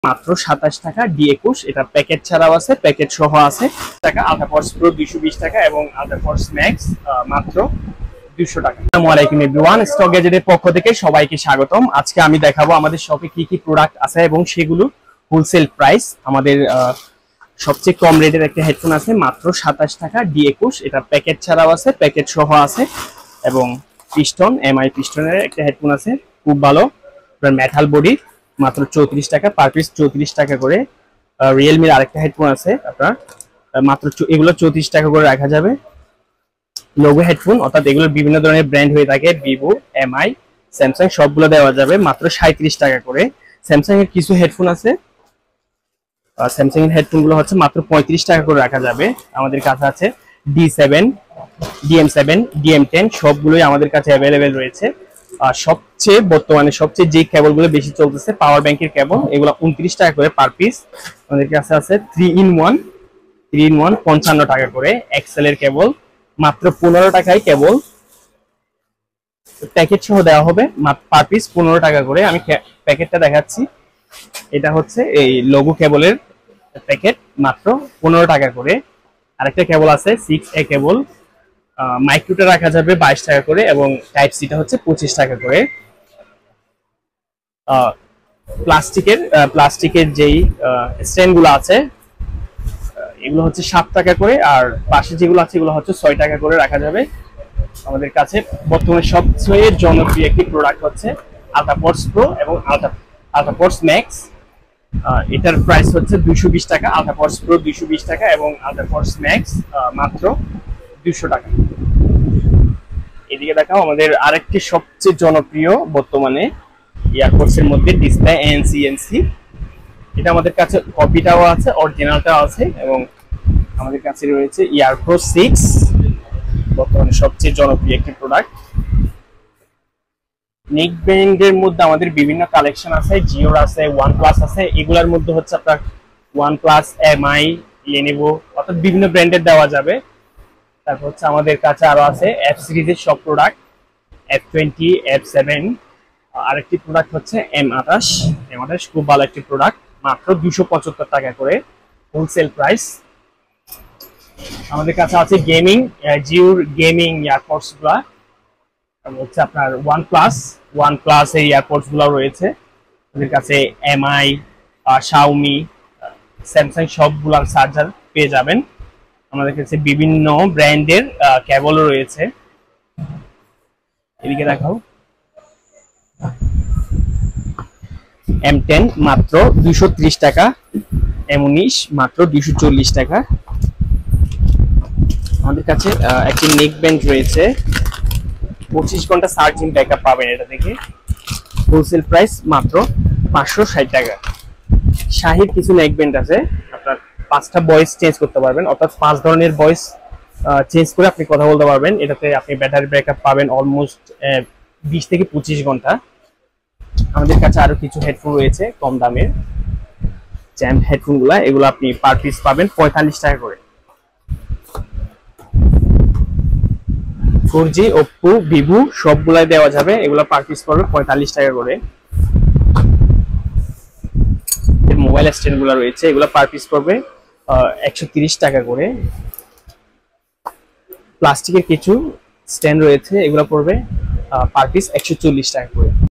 মাত্র 27 টাকা D21, এটা প্যাকেট ছাড়াও আছে, প্যাকেট সহ আছে টাকা। আল্ট্রাফোর্স প্রো 220 টাকা এবং আল্ট্রাফোর্স ম্যাক্স মাত্র 200 টাকা। আসসালামু আলাইকুম এভরিওয়ান, স্টক গ্যাজেটের পক্ষ থেকে সবাইকে স্বাগতম। আজকে আমি দেখাবো আমাদের শপে কি কি প্রোডাক্ট আছে এবং সেগুলো হোলসেল প্রাইস। আমাদের সবচেয়ে কম রেটের একটা হেডফোন আছে মাত্র 27 টাকা D21, এটা প্যাকেট ছাড়াও আছে, প্যাকেট সহ আছে এবং পিস্টন MI পিস্টনের একটা হেডফোন আছে, খুব ভালো, মেটাল বডি, মাত্র 34 টাকা পার পিস, 34 টাকা করে। রিয়েলমির আরেকটা হেডফোন আছে আপনার মাত্র এগুলো 34 টাকা করে রাখা যাবে। লোগো হেডফোন, অর্থাৎ এগুলোর বিভিন্ন ধরনের ব্র্যান্ড হয়ে থাকে, ভিভো, MI, স্যামসাং, সবগুলো দেওয়া যাবে মাত্র 37 টাকা করে। স্যামসাং এর কিছু হেডফোন আছে, স্যামসাং এর হেডফোন গুলো হচ্ছে মাত্র 35 টাকা করে রাখা যাবে। আমাদের কাছে আছে D7, DM7, DM10, সবগুলোই আমাদের কাছে অ্যাভেলেবেল রয়েছে। বর্তমানে সবচেয়ে যে কেবলগুলো বেশি চলতেছে পাওয়ার ব্যাংকের কেবল, এগুলো 29 টাকা করে পার পিস। আমাদের কাছে আছে 3 in 1 55 টাকা করে। এক্সেল এর কেবল মাত্র 15 টাকায় কেবল, প্যাকেট সহ দেওয়া হবে, পার পিস 15 টাকা করে। আমি প্যাকেটটা দেখাচ্ছি, এটা হচ্ছে এই লোগো কেবলের প্যাকেট, মাত্র 15 টাকা করে। আরেকটা কেবল আছে 6A কেবল, মাইক্রোটা রাখা যাবে 22 টাকা করে এবং টাইপ সিটা হচ্ছে 25 টাকা করে। প্লাস্টিকের যেই স্ট্যান্ড গুলো আছে এগুলো হচ্ছে 7 টাকা করে, আর পাশে যেগুলো আছে এগুলো হচ্ছে 6 টাকা করে রাখা যাবে। আমাদের কাছে বর্তমানে সবচেয়ে জনপ্রিয় একটি প্রোডাক্ট হচ্ছে আল্ট্রাফোর্স প্রো এবং আল্ট্রাফোর্স ম্যাক্স। এটার প্রাইস হচ্ছে 220 টাকা, আল্ট্রাফোর্স প্রো 220 টাকা এবং আল্ট্রাফোর্স ম্যাক্স মাত্র 200 টাকা। এদিকে দেখাও আমাদের আরেকটি সবচেয়ে জনপ্রিয় বর্তমানে ইয়ারপডস এর মধ্যে ডিসপ্লে ANC, এটা আমাদের কাছে কপিটাও আছে, অরিজিনালটাও আছে এবং আমাদের কাছে রয়েছে ইয়ারপ্রো 6, বর্তমানে সবচেয়ে জনপ্রিয় একটি প্রোডাক্ট। নেক ব্র্যান্ডের মধ্যে আমাদের বিভিন্ন কালেকশন আছে, জিওর আছে, OnePlus আছে। এগুলোর মধ্যে হচ্ছে আপনার OnePlus, MI, Lenovo, অর্থাৎ বিভিন্ন ব্র্যান্ডের দেওয়া যাবে। তারপর হচ্ছে আমাদের কাছে আরো আছে F সিরিজের সব প্রোডাক্ট, F20, F7। আরেকটি প্রোডাক্ট হচ্ছে M28, খুব ভালো একটি প্রোডাক্ট, মাত্র 275 টাকা করে হোলসেল প্রাইস। আমাদের কাছে আছে জিওর গেমিং ইয়ারপডস গুলা, হচ্ছে আপনার OnePlus এর ইয়ারপডস গুলো রয়েছে আমাদের কাছে। MI, Xiaomi, স্যামসাং সবগুলার চার্জার পেয়ে যাবেন। আমাদের কাছে বিভিন্ন ব্র্যান্ডের কেবলও রয়েছে। এদিকে দেখাও, M10 মাত্র 230 টাকা, M19 মাত্র 240 টাকা। আমাদের কাছে একটি নেক ব্যান্ড রয়েছে, 25 ঘন্টা চার্জিং ব্যাকআপ পাবেন এটা থেকে, হোলসেল প্রাইস মাত্র 560 টাকা। শাহির কিছু নেক ব্যান্ড আছে, আপনার 5টা ভয়েস চেঞ্জ করতে পারবেন, অর্থাৎ 5 ধরনের ভয়েস চেঞ্জ করে আপনি কথা বলতে পারবেন। এটাতে আপনি ব্যাটারি ব্যাকআপ পাবেন অলমোস্ট 20 থেকে 25 ঘন্টা। আমাদের কাছে আরো কিছু হেডফোন রয়েছে কম দামের, জ্যাম হেডফোন গুলা, এগুলো আপনি পার পিস পাবেন 45 টাকা করে। 4G, Oppo, Vivo সবগুলাই দেওয়া যাবে, এগুলো পার পিস পড়বে 45 টাকা করে। মোবাইল স্ট্যান্ড গুলো রয়েছে, এগুলো পার পিস পড়বে 130 টাকা করে। প্লাস্টিকের কিছু স্ট্যান্ড রয়েছে, এগুলো পড়বে পার পিস 140 টাকা করে।